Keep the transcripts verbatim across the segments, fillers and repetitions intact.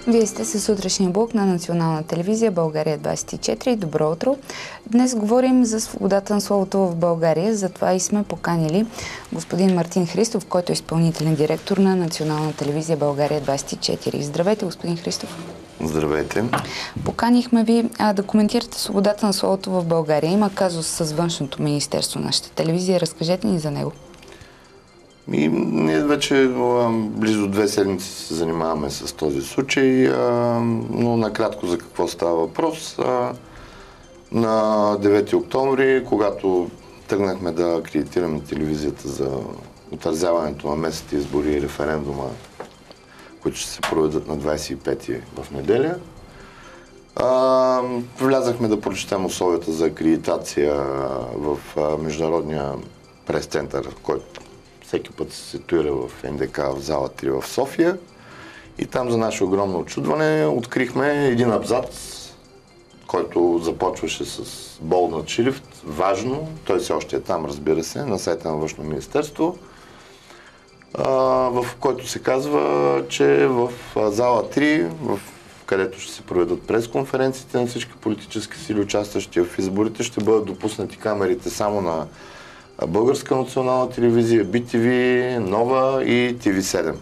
Вие сте със сутрешния блок на Национална телевизия България двадесет и четири. Добро утро! Днес говорим за свободата на словото в България. Затова и сме поканили господин Мартин Христов, който е изпълнителен директор на Национална телевизия България двадесет и четири. Здравейте, господин Христов! Здравейте! Поканихме ви а, да коментирате свободата на словото в България. Има казус с Външното министерство на нашата телевизия. Разкажете ни за него. И ние вече а, близо две седмици се занимаваме с този случай, а, но накратко за какво става въпрос. А, на девети октомври, когато тръгнахме да акредитираме телевизията за отразяването на местните избори и референдума, които ще се проведат на двадесет и пети в неделя, а, влязахме да прочетем условията за акредитация в а, Международния прес-център, който всеки път се ситуира в Н Д К в зала три в София. И там за наше огромно очудване открихме един абзац, който започваше с болнат шрифт. Важно, той все още е там, разбира се, на сайта на Външно министерство, в който се казва, че в зала три, в където ще се проведат пресконференциите на всички политически сили, участващи в изборите, ще бъдат допуснати камерите само на Българска национална телевизия, Би Ти Ви, Нова и Ти Ви седем.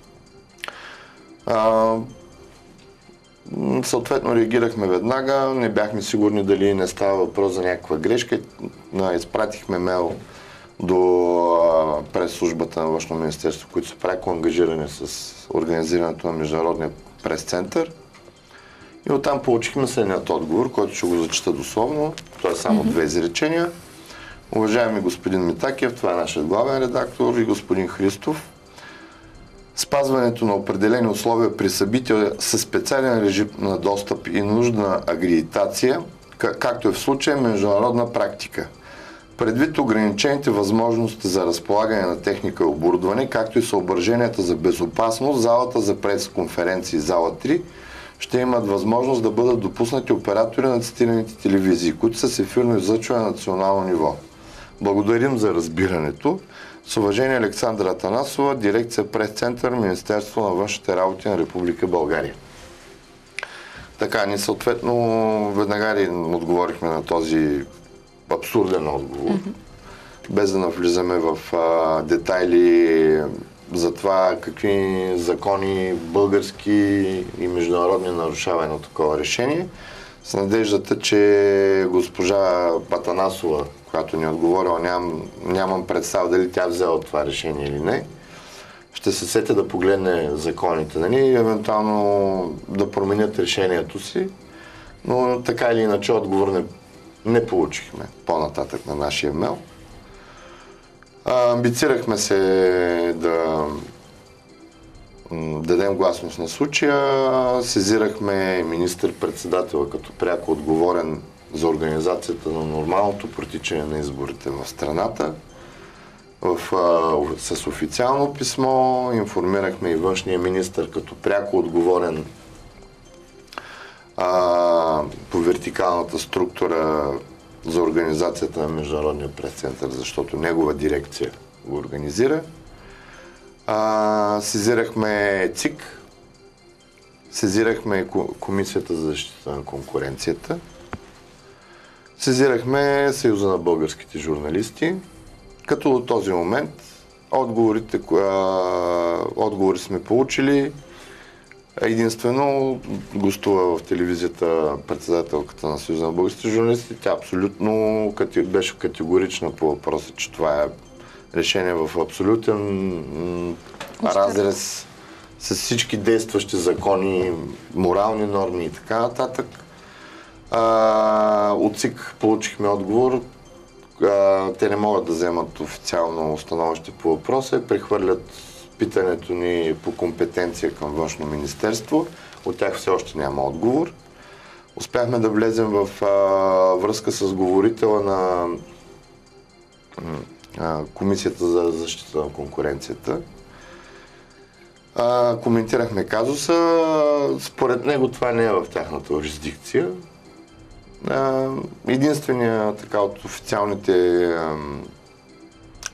А, съответно реагирахме веднага, не бяхме сигурни дали не става въпрос за някаква грешка. Изпратихме мейл до прес-службата на Външно министерство, които са пряко ангажирани с организирането на Международния прес-център. И оттам получихме следният отговор, който ще го зачита дословно. Това е само mm-hmm. две изречения. Уважаеми господин Митакиев, това е нашият главен редактор, и господин Христов, спазването на определени условия при събития със специален режим на достъп и нужна акредитация, както е в случая международна практика. Предвид ограничените възможности за разполагане на техника и оборудване, както и съображенията за безопасност, залата за пресконференции зала три ще имат възможност да бъдат допуснати оператори на цитираните телевизии, които са с ефирно излъчване на национално ниво. Благодарим за разбирането. С уважение, Александра Атанасова, дирекция прес-център, Министерство на външните работи на Република България. Така, ние съответно веднага ли отговорихме на този абсурден отговор, mm-hmm. без да навлизаме в а, детайли за това какви закони български и международни нарушава едно такова решение. С надеждата, че госпожа Атанасова, която ни е отговорила, ням, нямам представа дали тя взела това решение или не, ще се сетя да погледне законите на ни и евентуално да променят решението си, но така или иначе отговор не, не получихме по-нататък на нашия мейл. А, амбицирахме се да дадем гласност на случая, сезирахме министър-председателя като пряко отговорен за организацията на нормалното протичане на изборите в страната. В, а, с официално писмо информирахме и външния министър като пряко отговорен а, по вертикалната структура за организацията на Международния прес-център, защото негова дирекция го организира. А, сезирахме Ц И К, сезирахме Комисията за защита на конкуренцията, сезирахме Съюза на българските журналисти, като до този момент отговорите, а, отговори сме получили. Единствено гостува в телевизията председателката на Съюза на българските журналисти. Тя абсолютно беше категорична по въпроса, че това е решение в абсолютен разрез с всички действащи закони, морални норми и така нататък. А, от Ц И К получихме отговор. А, те не могат да вземат официално становище по въпроса и прехвърлят питането ни по компетенция към Външно министерство. От тях все още няма отговор. Успяхме да влезем в а, връзка с говорителя на а, Комисията за защита на конкуренцията. А, коментирахме казуса. Според него това не е в тяхната юрисдикция. Единственият така от официалните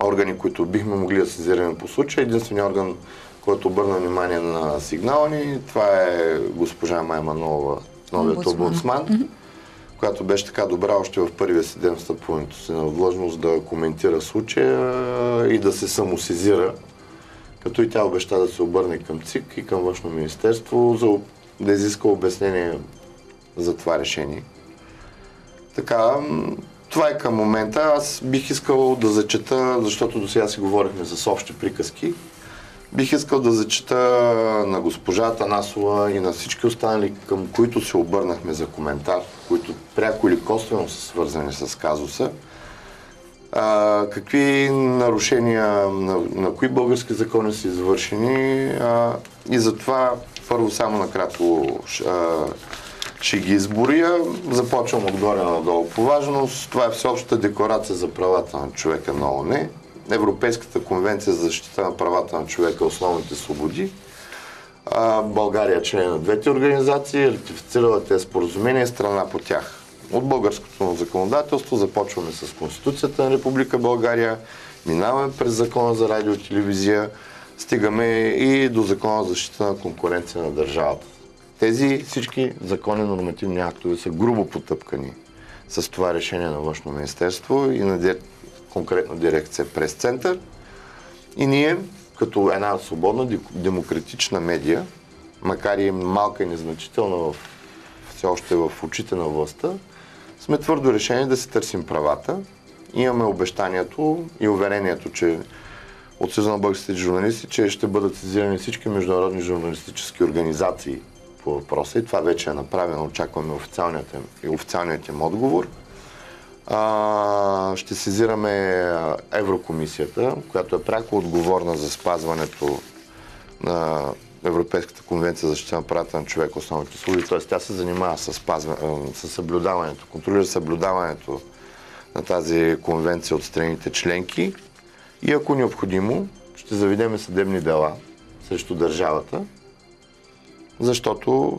органи, които бихме могли да сезираме по случая. Единственият орган, който обърна внимание на сигнала ни, това е госпожа Мая Манолова, новият омбудсман, mm-hmm. която беше така добра още в първия си ден встъпването си на длъжност да коментира случая и да се самосезира, като и тя обеща да се обърне към ЦИК и към Външно министерство, за да изиска обяснение за това решение. Така, това е към момента. Аз бих искал да зачета, защото до сега си говорихме с общи приказки, бих искал да зачета на госпожа Атанасова и на всички останали, към които се обърнахме за коментар, които пряко или косвено са свързани с казуса, а, какви нарушения на, на кои български закони са извършени, а, и затова първо само накратко а, ще ги изборя. Започвам отгоре надолу по важност. Това е Всеобщата декларация за правата на човека на ООН, Европейската конвенция за защита на правата на човека и основните свободи. А, България е член на двете организации, ратифицирала тези споразумения, страна по тях. От българското законодателство започваме с Конституцията на Република България, минаваме през Закона за радио и телевизия, стигаме и до Закона за защита на конкуренция на държавата. Тези всички закони, нормативни актове са грубо потъпкани с това решение на Външно министерство и на конкретно дирекция Прес-център. И ние, като една свободна демократична медия, макар и малка и незначителна в, все още в очите на властта, сме твърдо решени да си търсим правата. Имаме обещанието и уверението, че от Съюза на българските журналисти, че ще бъдат сезирани всички международни журналистически организации по въпроса и това вече е направено. Очакваме официалният им, официалният им отговор. А, ще сезираме Еврокомисията, която е пряко отговорна за спазването на Европейската конвенция за защита на правата на човека, основните свободи. Т.е. тя се занимава с, спазва, с съблюдаването, контролира съблюдаването на тази конвенция от страните членки и ако необходимо, ще заведем съдебни дела срещу държавата, защото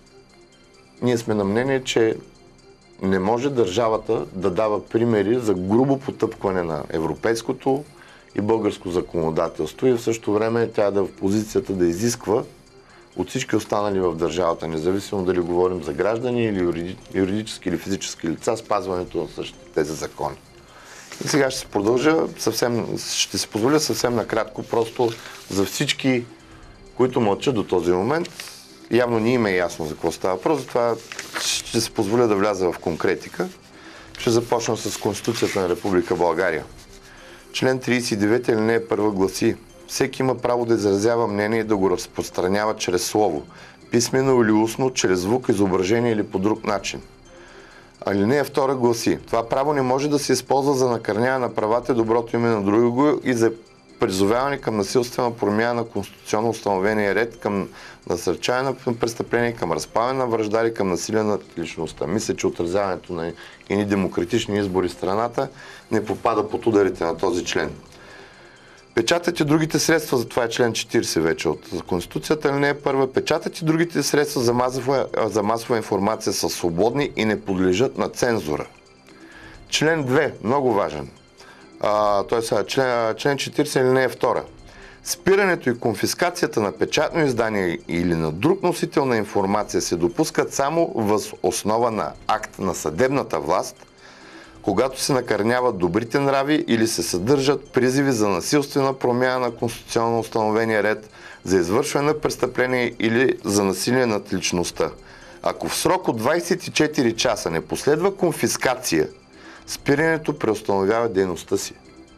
ние сме на мнение, че не може държавата да дава примери за грубо потъпкване на европейското и българско законодателство и в същото време тя е да в позицията да изисква от всички останали в държавата, независимо дали говорим за граждани или юридически или физически лица, спазването на същите тези закони. И сега ще се продължа съвсем, ще се позволя съвсем накратко, просто за всички, които мълчат до този момент. Явно не им е ясно за какво става въпрос, затова ще се позволя да вляза в конкретика. Ще започна с Конституцията на Република България. Член тридесет и девети алинея първа гласи: всеки има право да изразява мнение и да го разпространява чрез слово, писмено или устно, чрез звук, изображение или по друг начин. Алинея втора гласи: това право не може да се използва за накърняване на правата и доброто име на другого и за призоваване към насилствена промяна на конституционно установения ред, към насърчаване на престъпление, към разпаване на вражда или към насилие над личността. Мисля, че отразяването на едни демократични избори в страната не попада под ударите на този член. Печатът и другите средства, за това е член четиридесет вече от Конституцията, алинея първа, печатът и другите средства за масова, за масова информация са свободни и не подлежат на цензура. Член две, много важен. А, т.е. член, член четиридесет алинея втора. Спирането и конфискацията на печатно издание или на друг носител на информация се допускат само въз основа на акт на съдебната власт, когато се накърняват добрите нрави или се съдържат призиви за насилствена промяна на конституционно установения ред, за извършване на престъпление или за насилие над личността. Ако в срок от двадесет и четири часа не последва конфискация, спирането преустановява дейността си.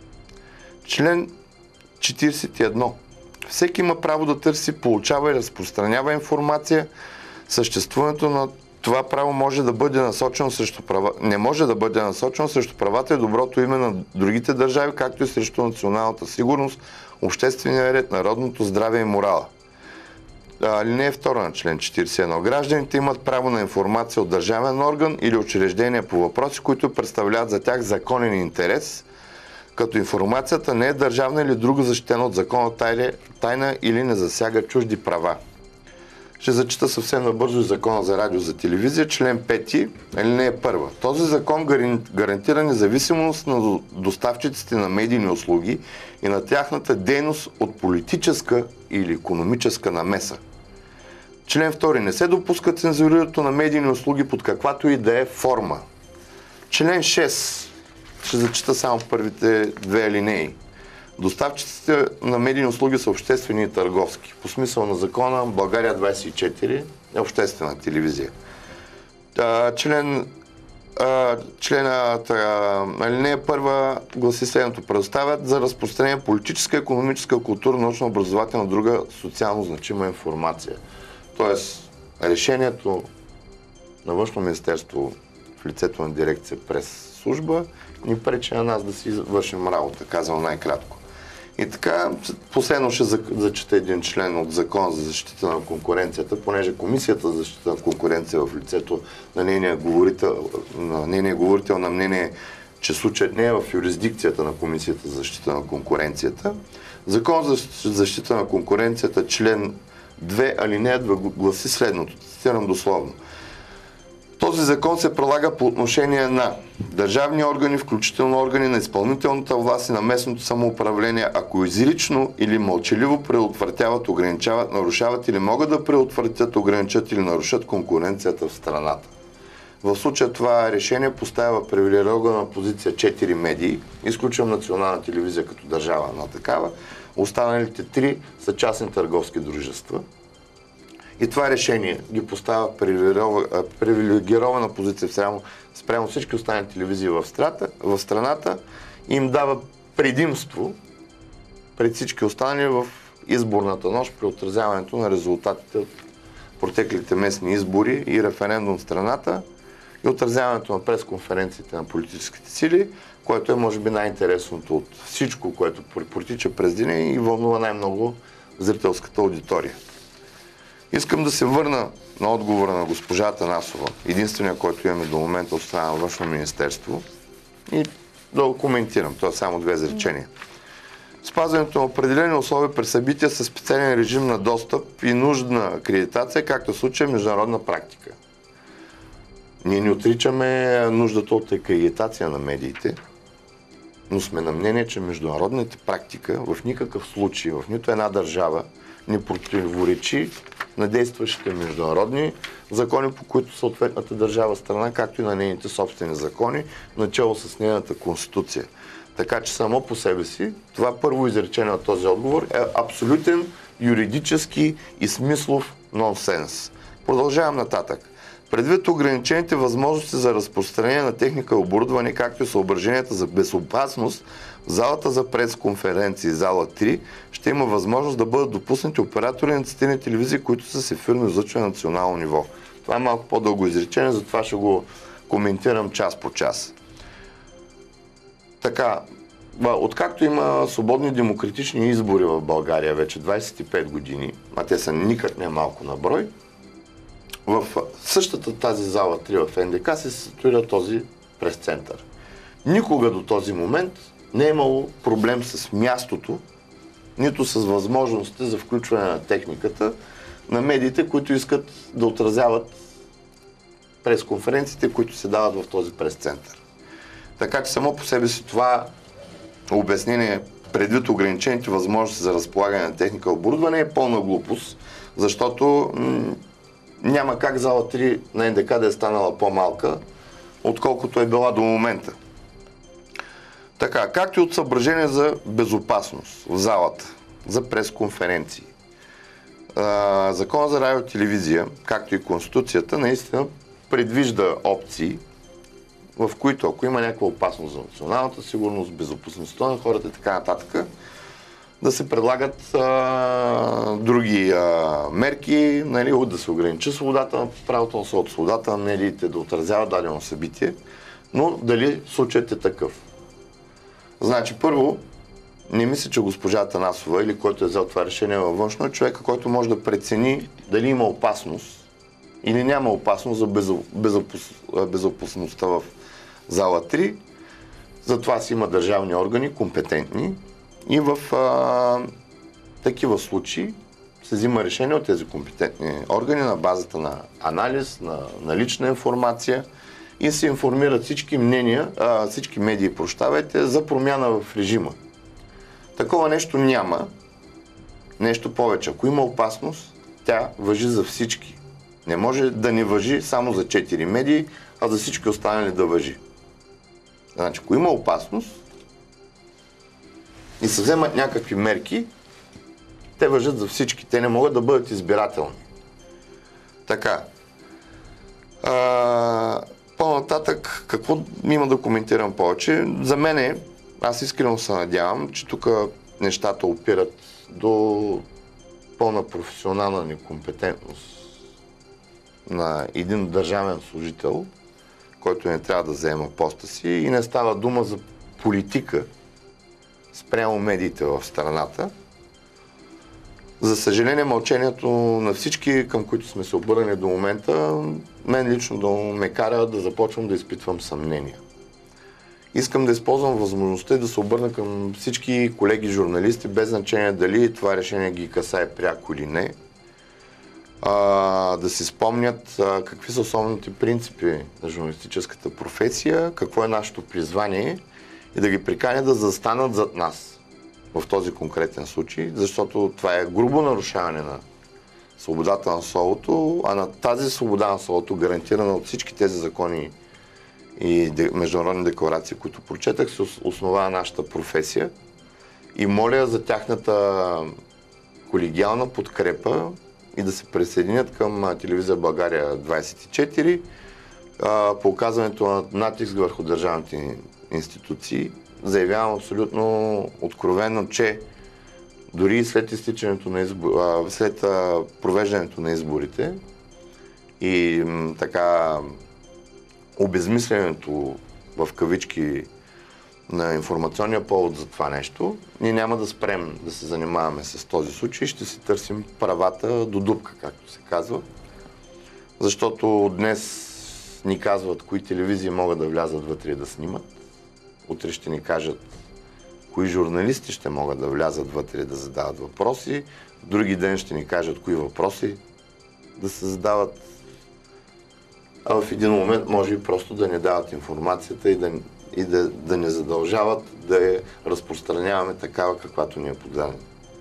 Член четиридесет и едно. Всеки има право да търси, получава и разпространява информация. Съществуването на това право може да бъде насочено срещу права... не може да бъде насочено срещу правата и доброто име на другите държави, както и срещу националната сигурност, обществения ред, народното здраве и морала. Алинея втора на член четиридесет и едно. Гражданите имат право на информация от държавен орган или учреждение по въпроси, които представляват за тях законен интерес, като информацията не е държавна или друга защитена от закона тайна или не засяга чужди права. Ще зачита съвсем набързо и Закона за радио за телевизия, член пети, алинея първа. Този закон гарантира независимост на доставчиците на медийни услуги и на тяхната дейност от политическа или икономическа намеса. Член втори. Не се допуска цензурирането на медийни услуги под каквато и да е форма. Член шест. Ще зачита само първите две алинеи. Доставчиците на медийни услуги са обществени и търговски. По смисъл на закона България двадесет и четири е обществена телевизия. Член, членът алинея първа гласи следното: предоставят за разпространение политическа, икономическа, културна, научна, образователна, друга социално значима информация. Тоест, решението на Външно министерство в лицето на дирекция прес служба ни пречи на нас да си вършим работа, казвам най-кратко. И така, последно ще зачита един член от Закона за защита на конкуренцията, понеже Комисията за защита на конкуренция в лицето на нейния говорител, на нейния говорител на мнение, че случаят не е в юрисдикцията на Комисията за защита на конкуренцията. Закон за защита на конкуренцията, член две, алинея две гласи следното, цитирам дословно. Този закон се прилага по отношение на държавни органи, включително органи на изпълнителната власт и на местното самоуправление, ако изрично или мълчаливо предотвратяват, ограничават, нарушават или могат да предотвратят, ограничат или нарушат конкуренцията в страната. В случая това решение поставя привилегирована позиция четири медии, изключвам Национална телевизия като държава на такава, останалите три са частни търговски дружества. И това решение ги поставя привилегирована позиция спрямо, спрямо всички останали телевизии в страната, в страната и им дава предимство пред всички останали в изборната нощ при отразяването на резултатите от протеклите местни избори и референдум в страната и отразяването на пресконференциите на политическите сили, което е може би най-интересното от всичко, което протича през деня и вълнува най-много зрителската аудитория. Искам да се върна на отговора на госпожа Атанасова, единствения, който имаме до момента от страна на Външно министерство, и да го коментирам. Това е само две изречения. Спазването на определени условия при събития със специален режим на достъп и нужна акредитация, както в случая международна практика. Ние не отричаме нуждата от акредитация на медиите, но сме на мнение, че международната практика в никакъв случай, в нито една държава, не противоречи на действащите международни закони, по които съответната държава страна, както и на нейните собствени закони, начало с нейната конституция. Така че само по себе си, това първо изречение от този отговор е абсолютен юридически и смислов нонсенс. Продължавам нататък. Предвид ограничените възможности за разпространение на техника и оборудване, както и съображенията за безопасност, в залата за пресконференции, зала три, ще има възможност да бъдат допуснати оператори на цитирани телевизии, които са с ефирно излъчване на национално ниво. Това е малко по-дълго изречение, затова ще го коментирам час по час. Така, откакто има свободни демократични избори в България вече двадесет и пет години, а те са никак не малко на брой, в същата тази зала три в Ен Де Ка се ситуира този прес-център. Никога до този момент не е имало проблем с мястото, нито с възможностите за включване на техниката на медиите, които искат да отразяват пресконференциите, които се дават в този прес-център. Така че само по себе си това обяснение, предвид ограничените възможности за разполагане на техника и оборудване, е пълна глупост, защото м- няма как зала три на Ен Де Ка да е станала по-малка, отколкото е била до момента. Така, както и от съображение за безопасност в залата, за пресконференции. Закон за радио и телевизия, както и Конституцията, наистина предвижда опции, в които ако има някаква опасност за националната сигурност, безопасността на хората и така нататък, да се предлагат а, други а, мерки, нали, да се ограничи свободата, правото на словото, свободата на медиите да отразява дадено събитие, но дали случаят е такъв. Значи, първо, не мисля, че госпожа Атанасова или който е взел това решение във външно, е човека, който може да прецени дали има опасност или няма опасност за безопас... безопасността в зала три. Затова си има държавни органи, компетентни, и в а, такива случаи се взима решение от тези компетентни органи на базата на анализ, на налична информация и се информират всички мнения, а, всички медии, прощавайте, за промяна в режима. Такова нещо няма. Нещо повече. Ако има опасност, тя важи за всички. Не може да не важи само за четири медии, а за всички останали да важи. Значи, ако има опасност и се вземат някакви мерки, те важат за всички. Те не могат да бъдат избирателни. Така. А, по-нататък, какво има да коментирам повече? За мен, аз искрено се надявам, че тук нещата опират до пълна професионална некомпетентност на един държавен служител, който не трябва да заема поста си, и не става дума за политика спрямо медиите в страната. За съжаление, мълчението на всички, към които сме се обърнали до момента, мен лично да ме кара да започвам да изпитвам съмнения. Искам да използвам възможността и да се обърна към всички колеги журналисти, без значение дали това решение ги касае пряко или не, а, да си спомнят а, какви са основните принципи на журналистическата професия, какво е нашето призвание и да ги приканя да застанат зад нас в този конкретен случай, защото това е грубо нарушаване на свободата на словото, а на тази свобода на словото, гарантирана от всички тези закони и международни декларации, които прочетах, се основава нашата професия. И моля за тяхната колегиална подкрепа и да се присъединят към телевизия България двайсет и четири по оказването на натиск върху държавните институции. Заявявам абсолютно откровено, че дори след изтичането на избор, след провеждането на изборите и така обезмисленето в кавички на информационния повод за това нещо, ние няма да спрем да се занимаваме с този случай, ще си търсим правата до дупка, както се казва, защото днес ни казват кои телевизии могат да влязат вътре и да снимат, утре ще ни кажат кои журналисти ще могат да влязат вътре и да задават въпроси, в други ден ще ни кажат кои въпроси да се задават, а в един момент може и просто да не дават информацията и да, и да, да не задължават да я разпространяваме такава, каквато ни е подадена.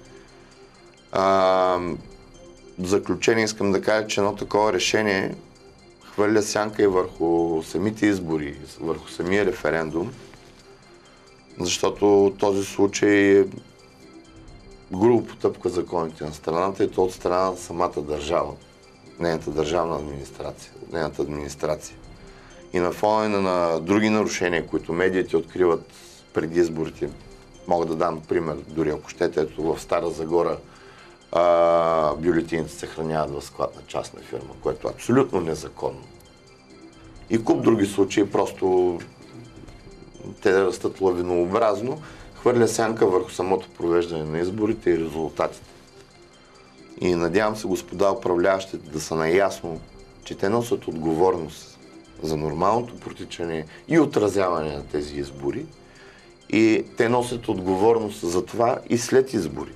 В заключение искам да кажа, че едно такова решение хвърля сянка и върху самите избори, върху самия референдум, защото този случай е грубо потъпка законите на страната и то от страна на самата държава, нейната държавна администрация, нейната администрация. И на фона на, на други нарушения, които медиите откриват преди изборите, мога да дам пример, дори ако щете, ето в Стара Загора а, бюлетините се съхраняват в складна частна фирма, което е абсолютно незаконно. И куп други случаи, просто те да растат лавинообразно, хвърля сянка върху самото провеждане на изборите и резултатите. И надявам се, господа управляващите, да са наясно, че те носят отговорност за нормалното протичане и отразяване на тези избори. И те носят отговорност за това и след избори.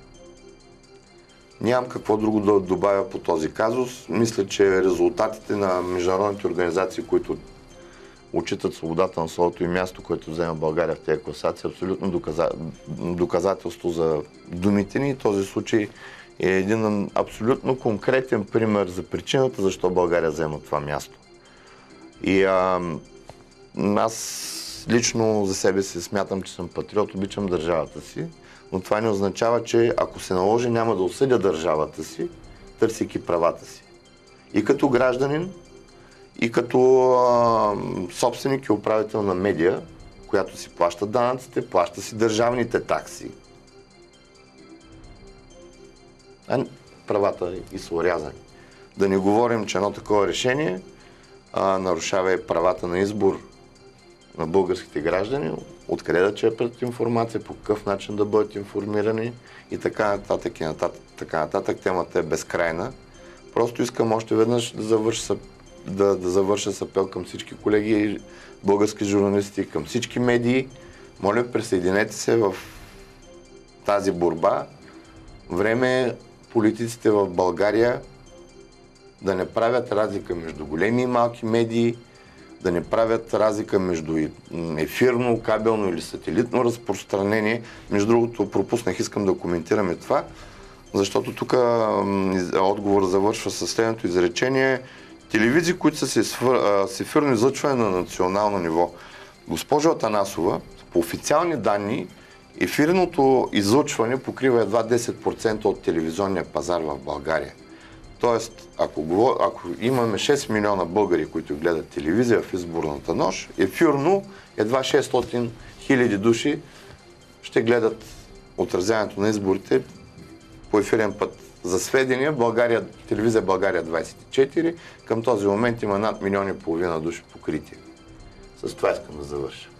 Нямам какво друго да добавя по този казус. Мисля, че резултатите на международните организации, които отчитат свободата на словото и място, което взема България в тези класации, е абсолютно доказа... доказателство за думите ни. Този случай е един абсолютно конкретен пример за причината, защо България взема това място. И а, аз лично за себе си смятам, че съм патриот, обичам държавата си, но това не означава, че ако се наложи, няма да осъдя държавата си, търсейки правата си. И като гражданин, и като а, собственик и управител на медия, която си плаща данъците, плаща си държавните такси. А правата и са орязани. Да не говорим, че едно такова решение а, нарушава и правата на избор на българските граждани, откъде да черпят информация, по какъв начин да бъдат информирани и така нататък и нататък. Така нататък. Темата е безкрайна. Просто искам още веднъж да завърша, да, да завърша с апел към всички колеги, български журналисти, към всички медии. Моля, присъединете се в тази борба. Време е политиците в България да не правят разлика между големи и малки медии, да не правят разлика между ефирно, кабелно или сателитно разпространение. Между другото, пропуснах, искам да коментираме това, защото тук отговор завършва със следното изречение. Телевизии, които са с ефирно излъчване на национално ниво. Госпожо Атанасова, по официални данни, ефирното излъчване покрива едва десет процента от телевизионния пазар в България. Тоест, ако, ако имаме шест милиона българи, които гледат телевизия в изборната нощ, ефирно едва шестстотин хиляди души ще гледат отразяването на изборите по ефирен път. За сведения, България, телевизия България двайсет и четири, към този момент има над милион и половина души покритие. С това искам да завърша.